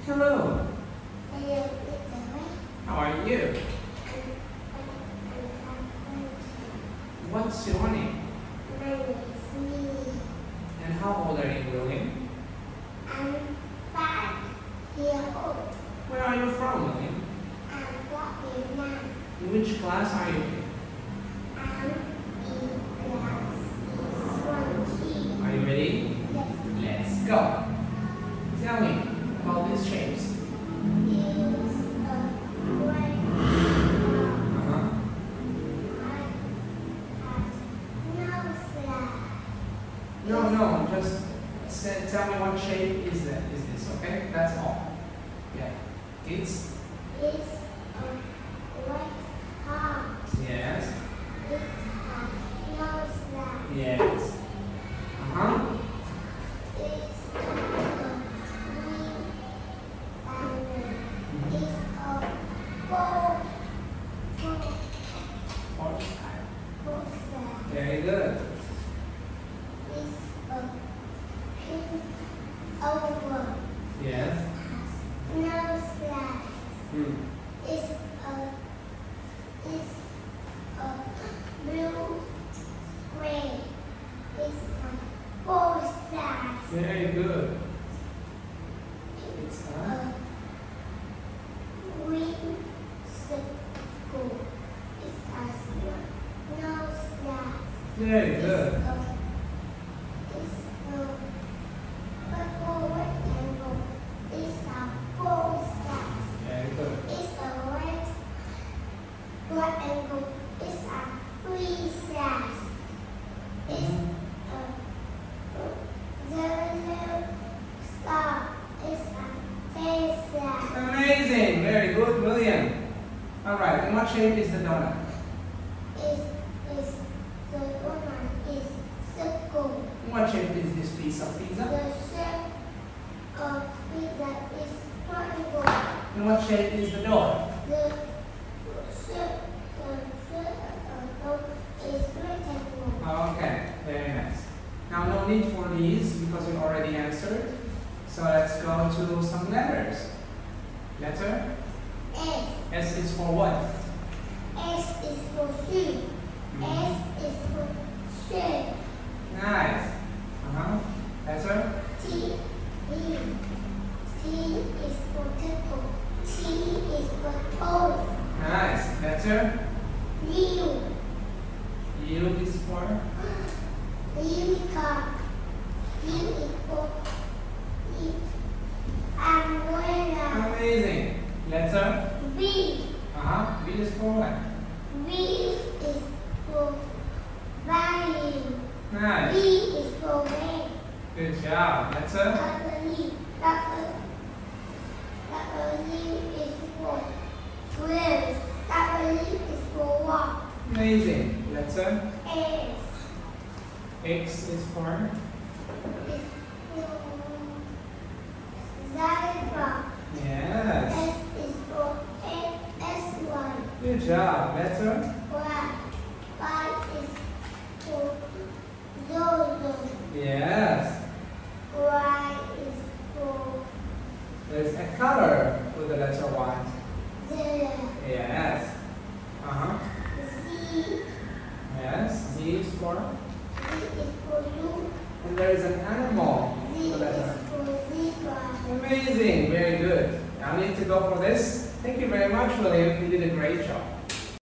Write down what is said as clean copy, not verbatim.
Hello. Hello, How are you? What's your name? my name is Minnie. And how old are you, William? I'm 5 years old. Where are you from, William? I'm from Vietnam. In which class are you in? I'm in class is 1 Are you ready? Yes. Let's go. Tell me about these shapes. Is a great Uh-huh. No, just tell me what shape is this, okay? That's all. Yeah. It's It's a great heart. yes. It has no slide. Yes. Uh-huh. It's a green diamond. It's a four star. Very good. It's a pink oval. Yes. No slide. Hmm. It's a blue square. It's a 4 stars. Very good. It's It's a green circle. It's a no stars. very good. It's a purple rectangle. It's a 4 stars. Very good. It's a red rectangle. It's a 3 stars. It's a yellow star. It's a 10 stars. Amazing. Very good, William. All right. And what shape is the donut? It's the one is circle. What shape is this piece of The pizza? shape of pizza is triangle. And what shape is the door? The shape of is rectangle. Okay. Very nice. Now, no need for these because you already answered. So let's go to some letters. Letter S. S is for what? S is for shoe. S is for shape. Nice. Uh-huh. Letter T. E. T is for temple. T is for toes. nice. Letter U. U is for Unicorn. U is for umbrella. amazing. Letter V. V is for what? V is for violin. V Nice. is for van. Good job. Letter W is for wheels. W is for walk. amazing. Letter S X is for is for zebra. yes. S is for S1. Good job. Letter Y. Y is for Zozo. yes. Y is for There's a color with the letter Y. zero. Yes. Uh-huh. Z. Yes. Z is for Z is for zoo. and there is an animal Z with the is letter. for zebra. Amazing. Very good. I need to go for this. Thank you very much, William. You did a great job.